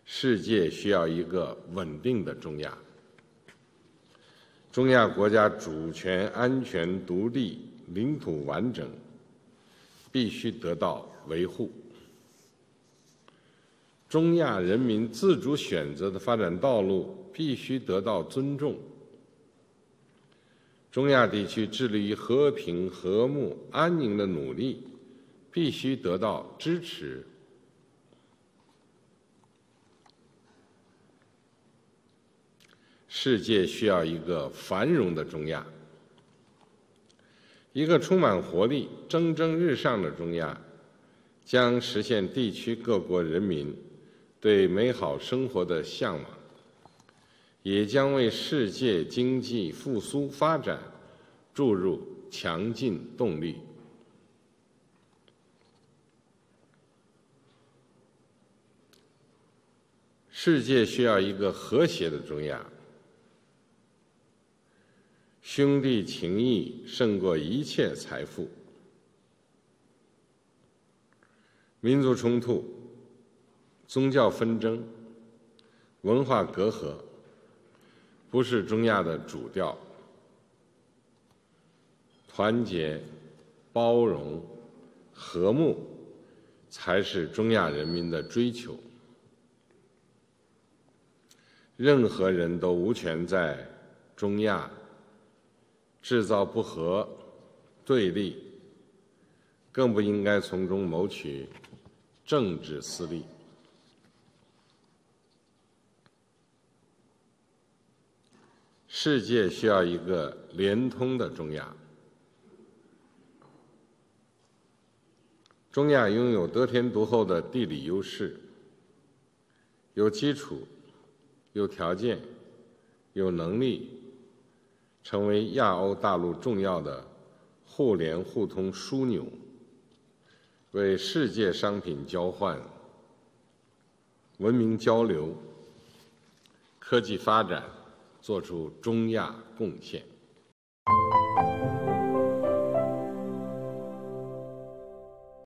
世界需要一个稳定的中亚。中亚国家主权、安全、独立、领土完整必须得到维护。中亚人民自主选择的发展道路必须得到尊重。中亚地区致力于和平、和睦、安宁的努力必须得到支持。世界需要一个繁荣的中亚，一个充满活力、蒸蒸日上的中亚，将实现地区各国人民对美好生活的向往，也将为世界经济复苏发展注入强劲动力。世界需要一个和谐的中亚，兄弟情谊胜过一切财富。民族冲突、宗教纷争、文化隔阂不是中亚的主调，团结、包容、和睦才是中亚人民的追求。任何人都无权在中亚制造不和、对立，更不应该从中谋取政治私利。世界需要一个连通的中亚。中亚拥有得天独厚的地理优势，有基础、有条件、有能力成为亚欧大陆重要的互联互通枢纽，为世界商品交换、文明交流、科技发展做出中亚贡献。